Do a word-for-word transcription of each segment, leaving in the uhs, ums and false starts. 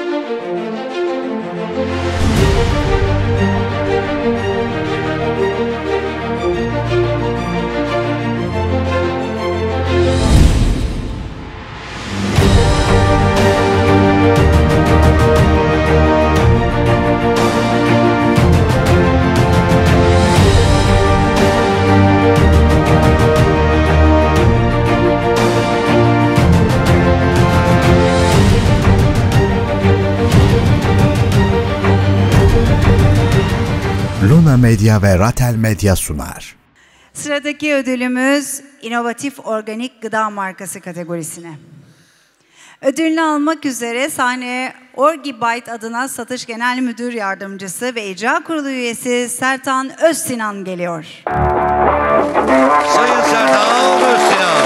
Luna Medya ve Ratel Medya sunar. Sıradaki ödülümüz inovatif organik gıda markası kategorisine. Ödülünü almak üzere sahneye Orgibite adına Satış Genel Müdür Yardımcısı ve İcra Kurulu üyesi Sertan Özsinan geliyor. Sayın Sertan Özsinan.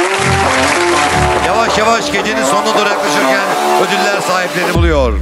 Yavaş yavaş gecenin sonuna doğru yaklaşırken ödüller sahiplerini buluyor.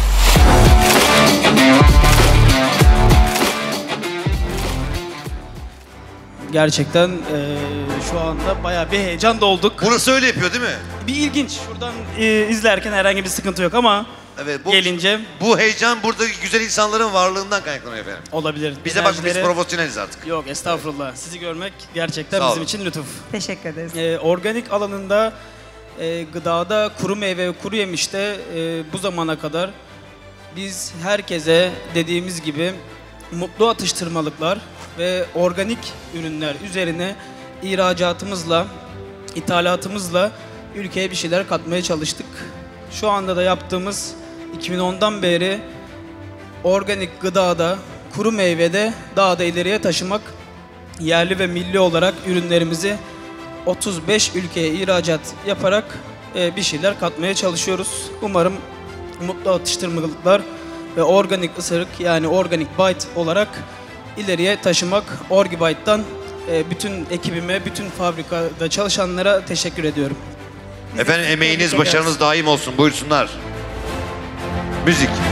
Gerçekten e, şu anda bayağı bir heyecan dolduk. Burası öyle yapıyor değil mi? Bir ilginç. Şuradan e, izlerken herhangi bir sıkıntı yok ama evet, bu, gelince... Bu heyecan buradaki güzel insanların varlığından kaynaklanıyor efendim. Olabilir. Bize bak, biz profesyoneliz artık. Yok, estağfurullah. Evet. Sizi görmek gerçekten Sağ bizim olun. için lütuf. Teşekkür ederiz. E, organik alanında, e, gıdada, kuru meyve ve kuru yemişte e, bu zamana kadar biz herkese dediğimiz gibi mutlu atıştırmalıklar ve organik ürünler üzerine ihracatımızla, ithalatımızla ülkeye bir şeyler katmaya çalıştık. Şu anda da yaptığımız iki bin ondan beri organik gıdada, kuru meyvede daha da ileriye taşımak, yerli ve milli olarak ürünlerimizi otuz beş ülkeye ihracat yaparak bir şeyler katmaya çalışıyoruz. Umarım mutlu atıştırmalıklar ve organik ısırık, yani organik bite olarak ileriye taşımak. Orgibite'dan bütün ekibime, bütün fabrikada çalışanlara teşekkür ediyorum. Efendim emeğiniz, başarınız daim olsun. Buyursunlar. Müzik.